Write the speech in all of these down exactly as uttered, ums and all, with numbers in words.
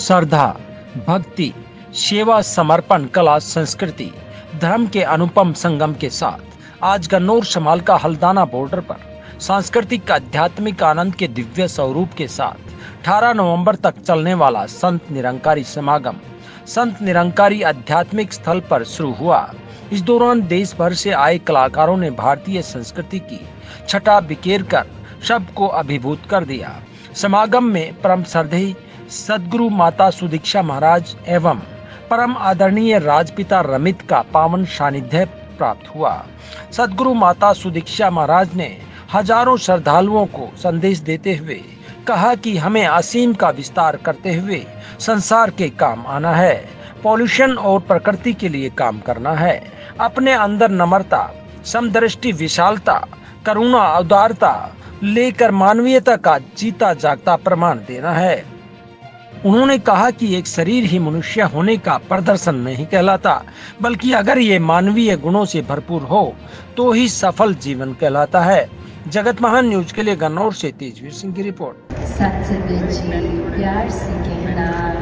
श्रद्धा, भक्ति, सेवा, समर्पण, कला, संस्कृति, धर्म के अनुपम संगम के साथ आज गन्नौर शमालका हल्दाना बॉर्डर पर सांस्कृतिक आध्यात्मिक आनंद के दिव्य स्वरूप के साथ अठारह नवंबर तक चलने वाला संत निरंकारी समागम संत निरंकारी आध्यात्मिक स्थल पर शुरू हुआ। इस दौरान देश भर से आए कलाकारों ने भारतीय संस्कृति की छटा बिखेर कर सबको अभिभूत कर दिया। समागम में परम श्रद्धेय सदगुरु माता सुदीक्षा महाराज एवं परम आदरणीय राजपिता रमित का पावन सानिध्य प्राप्त हुआ। सदगुरु माता सुदीक्षा महाराज ने हजारों श्रद्धालुओं को संदेश देते हुए कहा कि हमें असीम का विस्तार करते हुए संसार के काम आना है, पॉल्यूशन और प्रकृति के लिए काम करना है, अपने अंदर नम्रता, समदृष्टि, विशालता, करुणा, उदारता लेकर मानवीयता का जीता जागता प्रमाण देना है। उन्होंने कहा कि एक शरीर ही मनुष्य होने का प्रदर्शन नहीं कहलाता, बल्कि अगर ये मानवीय गुणों से भरपूर हो तो ही सफल जीवन कहलाता है। जगत महान न्यूज के लिए गन्नौर से तेजवीर सिंह की रिपोर्ट। सत्संगत जी, प्यार से कहना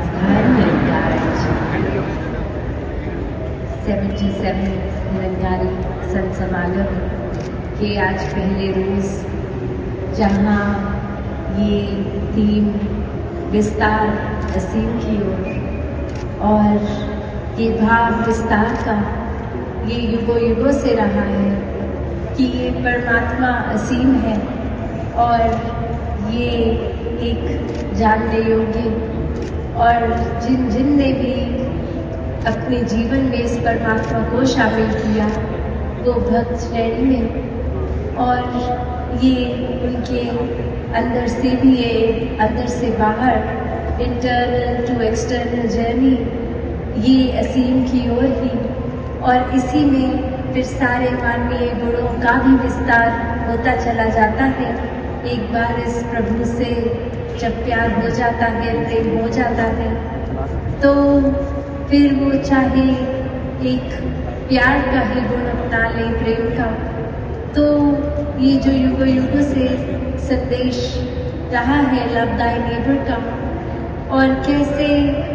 सतहत्तरवें निरंकारी संत समागम के आज पहले रोज, जहां ये थीम विस्तार असीम की ओर और ये भाव विस्तार का ये युगों युगों से रहा है कि ये परमात्मा असीम है और ये एक जानने योग्य, और जिन जिन ने भी अपने जीवन में इस परमात्मा को शामिल किया वो भक्त श्रेणी में, और ये उनके अंदर से भी ये अंदर से बाहर इंटरनल टू एक्सटर्नल जर्नी ये असीम की ओर ही, और इसी में फिर सारे मानवीय गुणों का भी विस्तार होता चला जाता है। एक बार इस प्रभु से जब प्यार हो जाता है, प्रेम हो जाता है, तो फिर वो चाहे एक प्यार का ही गुण अपना ले, प्रेम का, तो ये जो युगों युगों से संदेश रहा है लव दाई नेबर का, और कैसे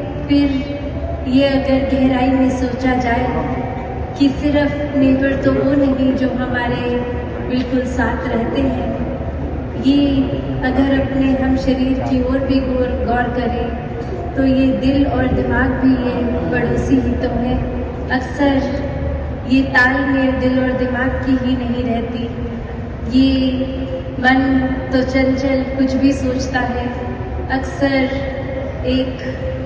फिर ये अगर गहराई में सोचा जाए कि सिर्फ नेबर तो वो नहीं जो हमारे बिल्कुल साथ रहते हैं, ये अगर अपने हम शरीर की ओर भी गौर गौर करें तो ये दिल और दिमाग भी ये पड़ोसी ही तो है। अक्सर ये तालमेल दिल और दिमाग की ही नहीं रहती, ये मन तो चंचल कुछ भी सोचता है, अक्सर एक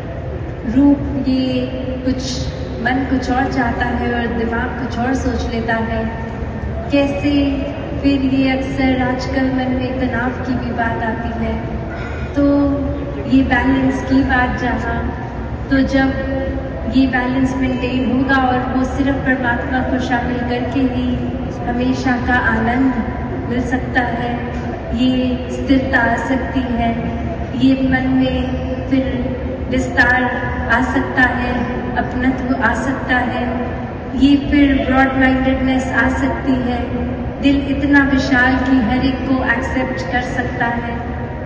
रूप ये कुछ मन कुछ और चाहता है और दिमाग कुछ और सोच लेता है। कैसे फिर ये अक्सर आजकल मन में तनाव की भी बात आती है, तो ये बैलेंस की बात जहाँ, तो जब ये बैलेंस मेंटेन होगा और वो सिर्फ परमात्मा को शामिल करके ही हमेशा का आनंद मिल सकता है, ये स्थिरता आ सकती है, ये मन में फिर विस्तार आ सकता है, अपनत्व आ सकता है, ये फिर ब्रॉड माइंडेडनेस आ सकती है, दिल इतना विशाल कि हर एक को एक्सेप्ट कर सकता है।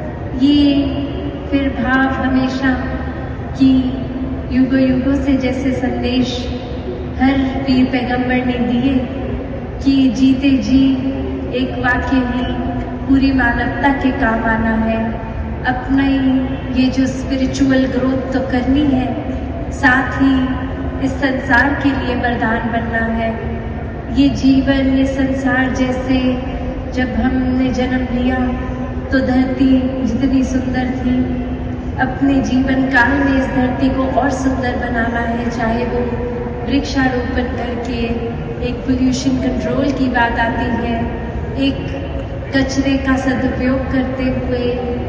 ये फिर भाव हमेशा कि युगों युगों से जैसे संदेश हर पीर पैगंबर ने दिए कि जीते जी एक वाक्य ही पूरी मानवता के काम आना है, अपना ही ये जो स्पिरिचुअल ग्रोथ तो करनी है, साथ ही इस संसार के लिए वरदान बनना है। ये जीवन, ये संसार जैसे जब हमने जन्म लिया तो धरती जितनी सुंदर थी, अपने जीवन काल में इस धरती को और सुंदर बनाना है, चाहे वो वृक्षारोपण करके, एक पोल्यूशन कंट्रोल की बात आती है, एक कचरे का सदुपयोग करते हुए,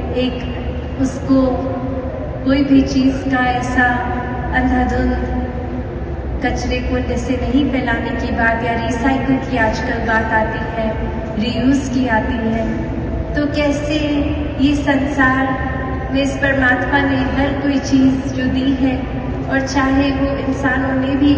एक उसको कोई भी चीज़ का ऐसा अंधाधुंध कचरे को जैसे नहीं फैलाने की बात, या रिसाइकल की आजकल बात आती है, रीयूज की आती है, तो कैसे ये संसार में इस परमात्मा ने हर कोई चीज़ जो दी है, और चाहे वो इंसानों ने भी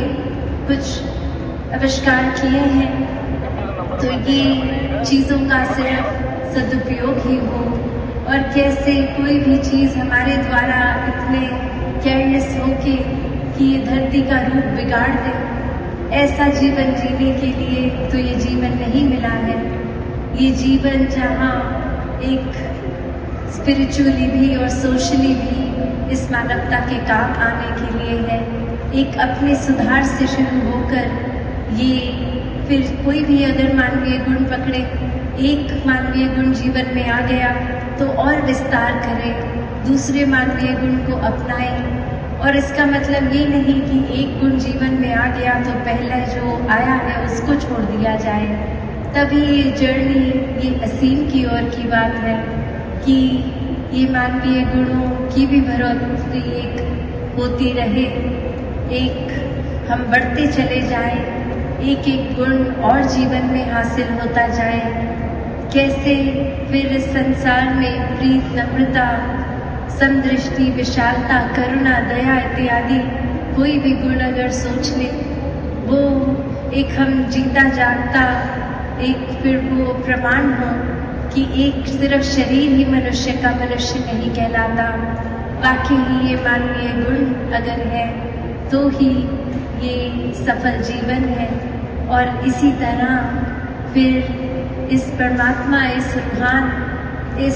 कुछ आविष्कार किए हैं, तो ये चीज़ों का सिर्फ सदुपयोग ही हो, और कैसे कोई भी चीज़ हमारे द्वारा इतने केयरलेस होके कि ये धरती का रूप बिगाड़ दे। ऐसा जीवन जीने के लिए तो ये जीवन नहीं मिला है। ये जीवन जहाँ एक स्पिरिचुअली भी और सोशली भी इस मानवता के काम आने के लिए है। एक अपने सुधार से शुरू होकर ये फिर कोई भी अगर मानवीय गुण पकड़े, एक मानवीय गुण जीवन में आ गया तो और विस्तार करे, दूसरे मानवीय गुण को अपनाए। और इसका मतलब ये नहीं कि एक गुण जीवन में आ गया तो पहला जो आया है उसको छोड़ दिया जाए। तभी ये जर्नी, ये असीम की ओर की बात है कि ये मानवीय गुणों की भी बढ़ोतरी एक होती रहे, एक हम बढ़ते चले जाएं, एक एक गुण और जीवन में हासिल होता जाए। कैसे फिर इस संसार में प्रीत, नम्रता, समदृष्टि, विशालता, करुणा, दया इत्यादि कोई भी गुण अगर सोच ले, वो एक हम जीता जागता एक फिर वो प्रमाण हो कि एक सिर्फ शरीर ही मनुष्य का मनुष्य नहीं कहलाता। बाकी ही ये मानवीय गुण अगर है तो ही ये सफल जीवन है। और इसी तरह फिर इस परमात्मा, इस रूहान, इस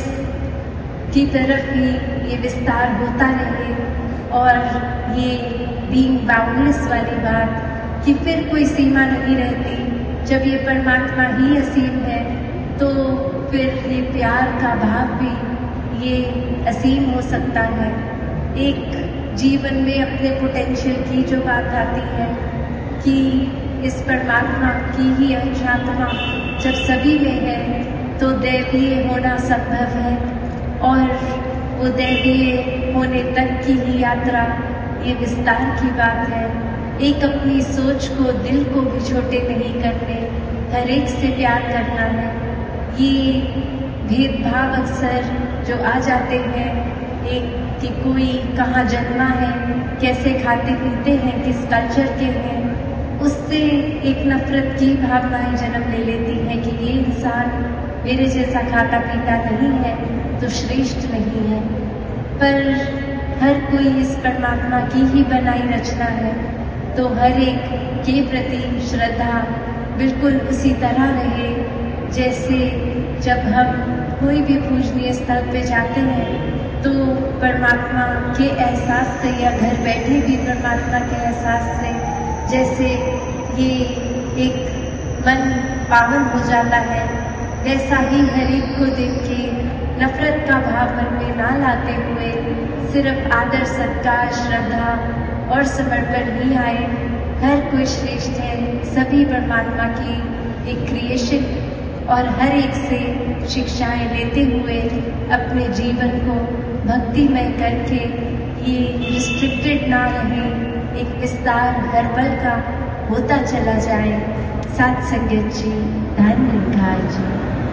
की तरफ ही ये विस्तार होता रहे। और ये बीइंग बाउंडलेस वाली बात कि फिर कोई सीमा नहीं रहती। जब ये परमात्मा ही असीम है तो फिर ये प्यार का भाव भी ये असीम हो सकता है। एक जीवन में अपने पोटेंशियल की जो बात आती है कि इस परमात्मा की ही अंशात्मा जब सभी में है तो दैवीय होना संभव है। और वो दैवीय होने तक की ही यात्रा ये विस्तार की बात है। एक अपनी सोच को, दिल को भी छोटे नहीं करने, हर एक से प्यार करना है। ये भेदभाव अक्सर जो आ जाते हैं, एक कि कोई कहाँ जन्मा है, कैसे खाते पीते हैं, किस कल्चर के हैं, उससे एक नफरत की भावनाएं जन्म ले लेती हैं कि ये इंसान मेरे जैसा खाता पीता नहीं है तो श्रेष्ठ नहीं है। पर हर कोई इस परमात्मा की ही बनाई रचना है तो हर एक के प्रति श्रद्धा बिल्कुल उसी तरह रहे जैसे जब हम कोई भी पूजनीय स्थल पे जाते हैं तो परमात्मा के एहसास से या घर बैठे भी परमात्मा के एहसास से जैसे ये एक मन पावन हो जाता है, वैसा ही हर एक को देख के नफरत का भाव मन में ना लाते हुए सिर्फ आदर, सत्कार, श्रद्धा और समर्पण ही आए। हर कोई श्रेष्ठ है, सभी परमात्मा की एक क्रिएशन और हर एक से शिक्षाएं लेते हुए अपने जीवन को भक्तिमय करके ये रिस्ट्रिक्टेड ना रहे, एक विस्तार हर पल का होता चला जाए। सात संगत जी, धन निरंकार जी।